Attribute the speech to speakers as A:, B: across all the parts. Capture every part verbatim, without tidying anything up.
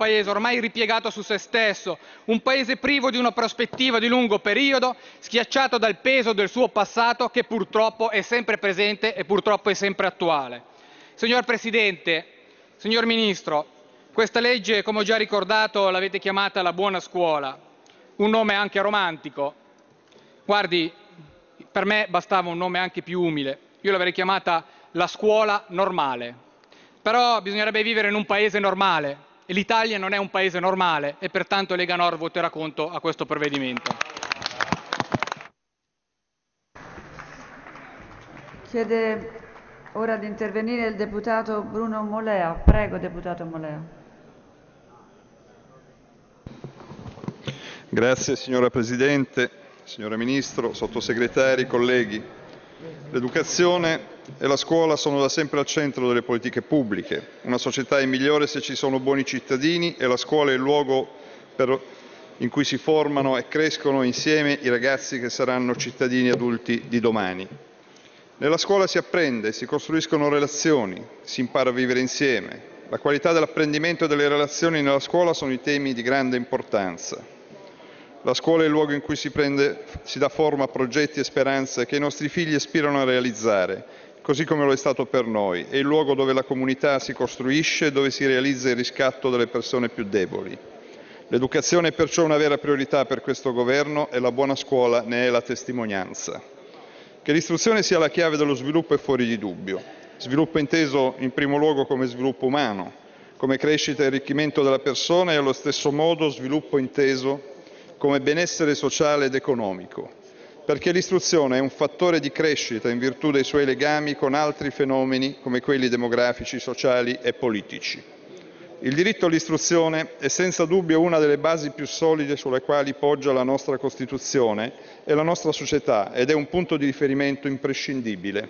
A: paese ormai ripiegato su se stesso, un paese privo di una prospettiva di lungo periodo, schiacciato dal peso del suo passato che purtroppo è sempre presente e purtroppo è sempre attuale. Signor Presidente, signor Ministro, questa legge, come ho già ricordato, l'avete chiamata la buona scuola, un nome anche romantico. Guardi, per me bastava un nome anche più umile, io l'avrei chiamata la scuola normale. Però bisognerebbe vivere in un paese normale e l'Italia non è un paese normale e pertanto Lega Nord voterà contro a questo provvedimento.
B: Chiede ora di intervenire il deputato Bruno Molea. Prego, deputato Molea.
C: Grazie signora Presidente, signora Ministro, Sottosegretari, colleghi. L'educazione e la scuola sono da sempre al centro delle politiche pubbliche. Una società è migliore se ci sono buoni cittadini e la scuola è il luogo per, in cui si formano e crescono insieme i ragazzi che saranno cittadini adulti di domani. Nella scuola si apprende, si costruiscono relazioni, si impara a vivere insieme. La qualità dell'apprendimento e delle relazioni nella scuola sono i temi di grande importanza. La scuola è il luogo in cui si, prende, si dà forma a progetti e speranze che i nostri figli aspirano a realizzare, così come lo è stato per noi. È il luogo dove la comunità si costruisce e dove si realizza il riscatto delle persone più deboli. L'educazione è perciò una vera priorità per questo Governo e la buona scuola ne è la testimonianza. Che l'istruzione sia la chiave dello sviluppo è fuori di dubbio. Sviluppo inteso in primo luogo come sviluppo umano, come crescita e arricchimento della persona e allo stesso modo sviluppo inteso come benessere sociale ed economico, perché l'istruzione è un fattore di crescita in virtù dei suoi legami con altri fenomeni come quelli demografici, sociali e politici. Il diritto all'istruzione è senza dubbio una delle basi più solide sulle quali poggia la nostra Costituzione e la nostra società ed è un punto di riferimento imprescindibile.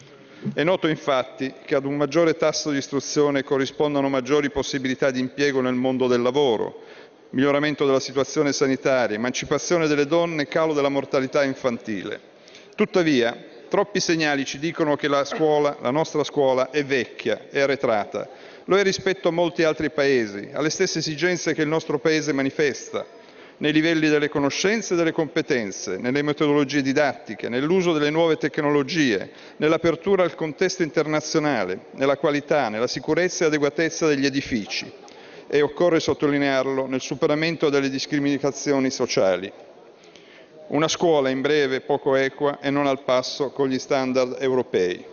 C: È noto infatti che ad un maggiore tasso di istruzione corrispondono maggiori possibilità di impiego nel mondo del lavoro, miglioramento della situazione sanitaria, emancipazione delle donne e calo della mortalità infantile. Tuttavia, troppi segnali ci dicono che la scuola, la nostra scuola, è vecchia, è arretrata. Lo è rispetto a molti altri paesi, alle stesse esigenze che il nostro Paese manifesta, nei livelli delle conoscenze e delle competenze, nelle metodologie didattiche, nell'uso delle nuove tecnologie, nell'apertura al contesto internazionale, nella qualità, nella sicurezza e adeguatezza degli edifici. E occorre sottolinearlo nel superamento delle discriminazioni sociali. Una scuola in breve poco equa e non al passo con gli standard europei.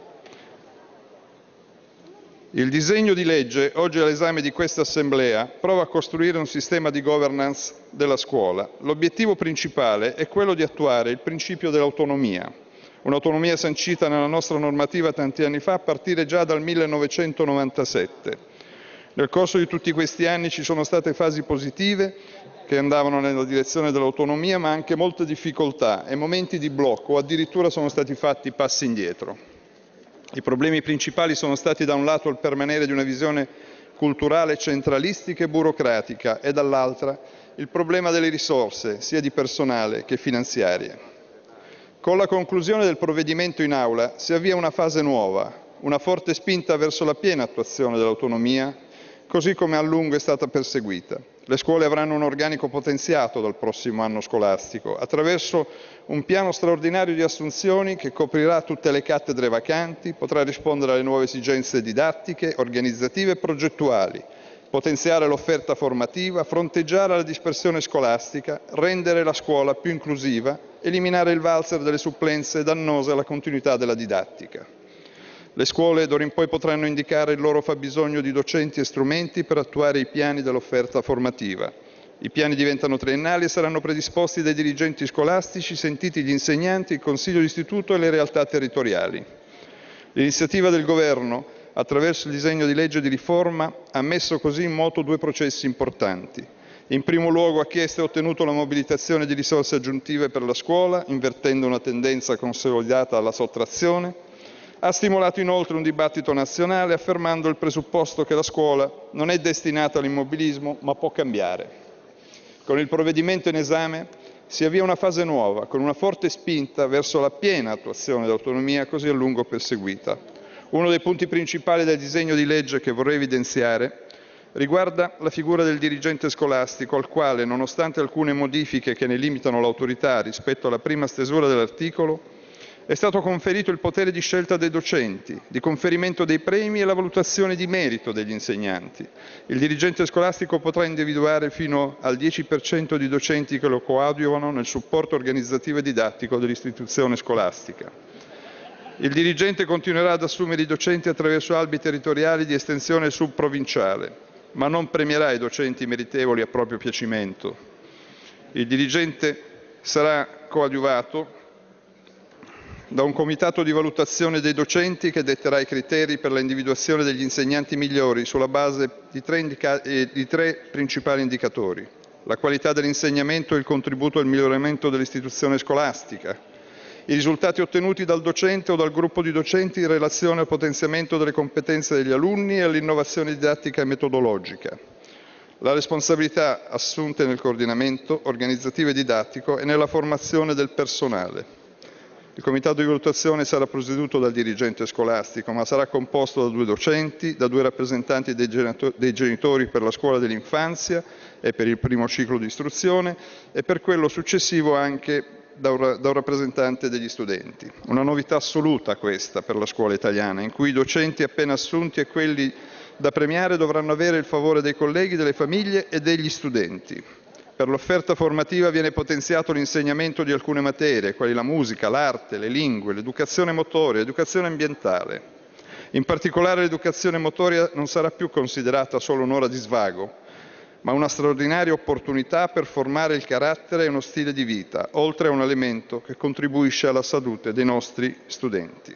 C: Il disegno di legge oggi all'esame di questa Assemblea prova a costruire un sistema di governance della scuola. L'obiettivo principale è quello di attuare il principio dell'autonomia, un'autonomia sancita nella nostra normativa tanti anni fa a partire già dal millenovecentonovantasette. Nel corso di tutti questi anni ci sono state fasi positive che andavano nella direzione dell'autonomia, ma anche molte difficoltà e momenti di blocco o addirittura sono stati fatti passi indietro. I problemi principali sono stati da un lato il permanere di una visione culturale centralistica e burocratica e dall'altra il problema delle risorse, sia di personale che finanziarie. Con la conclusione del provvedimento in aula si avvia una fase nuova, una forte spinta verso la piena attuazione dell'autonomia, così come a lungo è stata perseguita. Le scuole avranno un organico potenziato dal prossimo anno scolastico, attraverso un piano straordinario di assunzioni che coprirà tutte le cattedre vacanti, potrà rispondere alle nuove esigenze didattiche, organizzative e progettuali, potenziare l'offerta formativa, fronteggiare la dispersione scolastica, rendere la scuola più inclusiva, eliminare il valzer delle supplenze dannose alla continuità della didattica. Le scuole d'ora in poi potranno indicare il loro fabbisogno di docenti e strumenti per attuare i piani dell'offerta formativa. I piani diventano triennali e saranno predisposti dai dirigenti scolastici, sentiti gli insegnanti, il Consiglio d'istituto e le realtà territoriali. L'iniziativa del Governo, attraverso il disegno di legge di riforma, ha messo così in moto due processi importanti. In primo luogo ha chiesto e ottenuto la mobilitazione di risorse aggiuntive per la scuola, invertendo una tendenza consolidata alla sottrazione. Ha stimolato inoltre un dibattito nazionale affermando il presupposto che la scuola non è destinata all'immobilismo ma può cambiare. Con il provvedimento in esame si avvia una fase nuova, con una forte spinta verso la piena attuazione dell'autonomia così a lungo perseguita. Uno dei punti principali del disegno di legge che vorrei evidenziare riguarda la figura del dirigente scolastico, al quale, nonostante alcune modifiche che ne limitano l'autorità rispetto alla prima stesura dell'articolo, è stato conferito il potere di scelta dei docenti, di conferimento dei premi e la valutazione di merito degli insegnanti. Il dirigente scolastico potrà individuare fino al dieci per cento di docenti che lo coadiuvano nel supporto organizzativo e didattico dell'istituzione scolastica. Il dirigente continuerà ad assumere i docenti attraverso albi territoriali di estensione subprovinciale, ma non premierà i docenti meritevoli a proprio piacimento. Il dirigente sarà coadiuvato da un comitato di valutazione dei docenti che detterà i criteri per l'individuazione degli insegnanti migliori sulla base di tre, indica- eh, di tre principali indicatori: la qualità dell'insegnamento e il contributo al miglioramento dell'istituzione scolastica, i risultati ottenuti dal docente o dal gruppo di docenti in relazione al potenziamento delle competenze degli alunni e all'innovazione didattica e metodologica, la responsabilità assunte nel coordinamento organizzativo e didattico e nella formazione del personale. Il comitato di valutazione sarà presieduto dal dirigente scolastico, ma sarà composto da due docenti, da due rappresentanti dei genitori per la scuola dell'infanzia e per il primo ciclo di istruzione e per quello successivo anche da un, da un rappresentante degli studenti. Una novità assoluta questa per la scuola italiana, in cui i docenti appena assunti e quelli da premiare dovranno avere il favore dei colleghi, delle famiglie e degli studenti. Per l'offerta formativa viene potenziato l'insegnamento di alcune materie, quali la musica, l'arte, le lingue, l'educazione motoria, l'educazione ambientale. In particolare l'educazione motoria non sarà più considerata solo un'ora di svago, ma una straordinaria opportunità per formare il carattere e uno stile di vita, oltre a un elemento che contribuisce alla salute dei nostri studenti.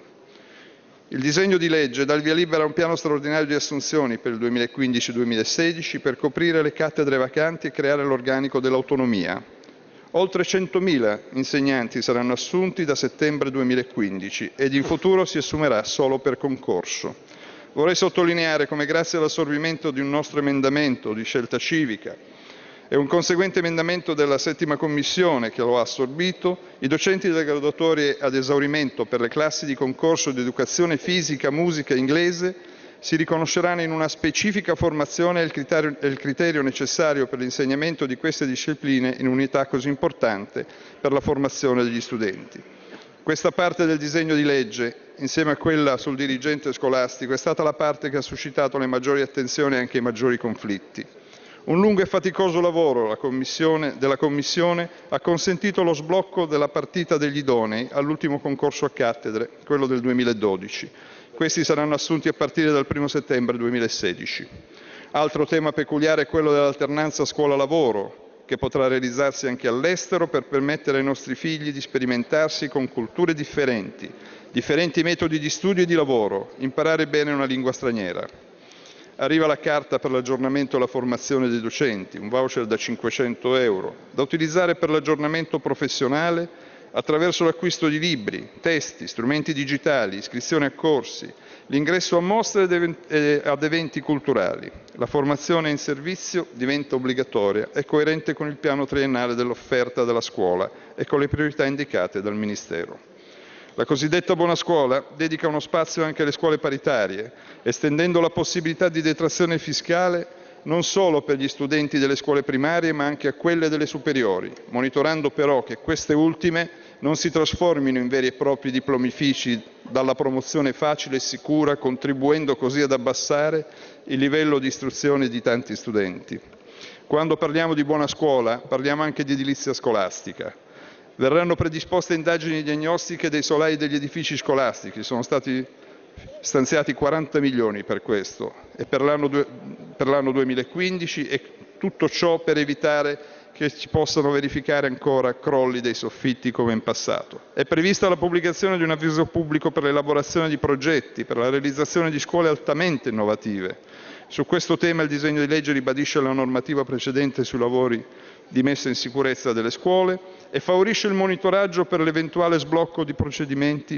C: Il disegno di legge dà il via libera a un piano straordinario di assunzioni per il duemilaquindici duemilasedici per coprire le cattedre vacanti e creare l'organico dell'autonomia. Oltre centomila insegnanti saranno assunti da settembre duemilaquindici ed in futuro si assumerà solo per concorso. Vorrei sottolineare come, grazie all'assorbimento di un nostro emendamento di Scelta Civica e un conseguente emendamento della settima commissione che lo ha assorbito, i docenti delle graduatorie ad esaurimento per le classi di concorso di educazione fisica, musica e inglese si riconosceranno in una specifica formazione e il criterio, il criterio necessario per l'insegnamento di queste discipline in unità così importante per la formazione degli studenti. Questa parte del disegno di legge, insieme a quella sul dirigente scolastico, è stata la parte che ha suscitato le maggiori attenzioni e anche i maggiori conflitti. Un lungo e faticoso lavoro la commissione, della Commissione ha consentito lo sblocco della partita degli idonei all'ultimo concorso a cattedre, quello del duemiladodici. Questi saranno assunti a partire dal primo settembre duemilasedici. Altro tema peculiare è quello dell'alternanza scuola-lavoro, che potrà realizzarsi anche all'estero per permettere ai nostri figli di sperimentarsi con culture differenti, differenti metodi di studio e di lavoro, imparare bene una lingua straniera. Arriva la carta per l'aggiornamento e la formazione dei docenti, un voucher da cinquecento euro, da utilizzare per l'aggiornamento professionale attraverso l'acquisto di libri, testi, strumenti digitali, iscrizione a corsi, l'ingresso a mostre e ad eventi culturali. La formazione in servizio diventa obbligatoria e coerente con il piano triennale dell'offerta della scuola e con le priorità indicate dal Ministero. La cosiddetta buona scuola dedica uno spazio anche alle scuole paritarie, estendendo la possibilità di detrazione fiscale non solo per gli studenti delle scuole primarie, ma anche a quelle delle superiori, monitorando però che queste ultime non si trasformino in veri e propri diplomifici dalla promozione facile e sicura, contribuendo così ad abbassare il livello di istruzione di tanti studenti. Quando parliamo di buona scuola, parliamo anche di edilizia scolastica. Verranno predisposte indagini diagnostiche dei solai degli edifici scolastici, sono stati stanziati quaranta milioni per questo e per l'anno, per l'anno duemilaquindici, e tutto ciò per evitare che si possano verificare ancora crolli dei soffitti come in passato. È prevista la pubblicazione di un avviso pubblico per l'elaborazione di progetti, per la realizzazione di scuole altamente innovative. Su questo tema il disegno di legge ribadisce la normativa precedente sui lavori di messa in sicurezza delle scuole e favorisce il monitoraggio per l'eventuale sblocco di procedimenti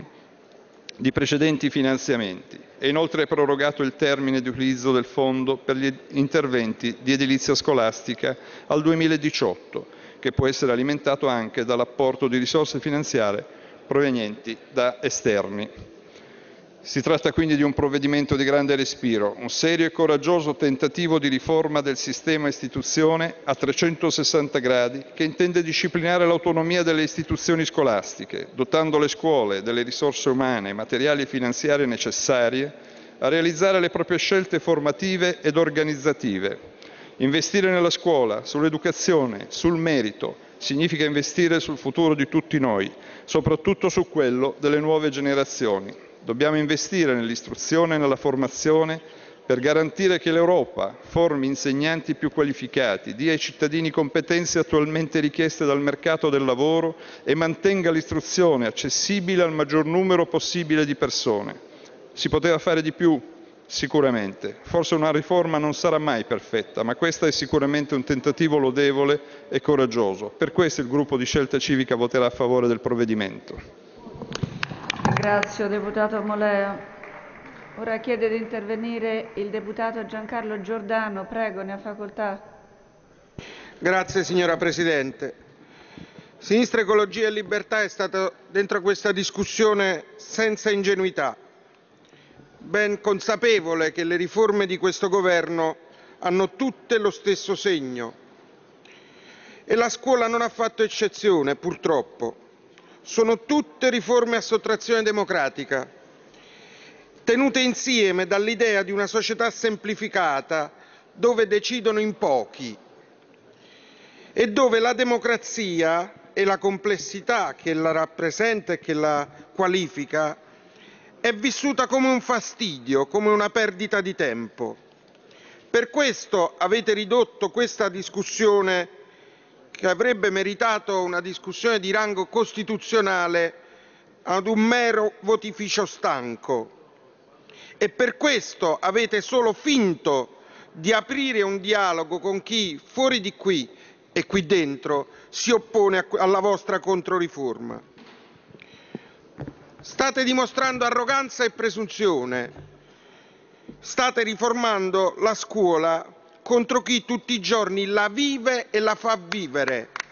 C: di precedenti finanziamenti. È inoltre prorogato il termine di utilizzo del fondo per gli interventi di edilizia scolastica al duemiladiciotto, che può essere alimentato anche dall'apporto di risorse finanziarie provenienti da esterni. Si tratta quindi di un provvedimento di grande respiro, un serio e coraggioso tentativo di riforma del sistema istituzione a trecentosessanta gradi che intende disciplinare l'autonomia delle istituzioni scolastiche, dotando le scuole delle risorse umane, materiali e finanziarie necessarie a realizzare le proprie scelte formative ed organizzative. Investire nella scuola, sull'educazione, sul merito, significa investire sul futuro di tutti noi, soprattutto su quello delle nuove generazioni. Dobbiamo investire nell'istruzione e nella formazione per garantire che l'Europa formi insegnanti più qualificati, dia ai cittadini competenze attualmente richieste dal mercato del lavoro e mantenga l'istruzione accessibile al maggior numero possibile di persone. Si poteva fare di più? Sicuramente. Forse una riforma non sarà mai perfetta, ma questo è sicuramente un tentativo lodevole e coraggioso. Per questo il gruppo di Scelta Civica voterà a favore del provvedimento.
B: Ringrazio deputato Molea. Ora chiede di intervenire il deputato Giancarlo Giordano. Prego, ne ha facoltà.
D: Grazie signora Presidente. Sinistra Ecologia e Libertà è stata dentro questa discussione senza ingenuità, ben consapevole che le riforme di questo Governo hanno tutte lo stesso segno e la scuola non ha fatto eccezione, purtroppo. Sono tutte riforme a sottrazione democratica, tenute insieme dall'idea di una società semplificata dove decidono in pochi e dove la democrazia e la complessità che la rappresenta e che la qualifica è vissuta come un fastidio, come una perdita di tempo. Per questo avete ridotto questa discussione, che avrebbe meritato una discussione di rango costituzionale, ad un mero votificio stanco. E per questo avete solo finto di aprire un dialogo con chi fuori di qui e qui dentro si oppone alla vostra controriforma. State dimostrando arroganza e presunzione. State riformando la scuola contro chi tutti i giorni la vive e la fa vivere.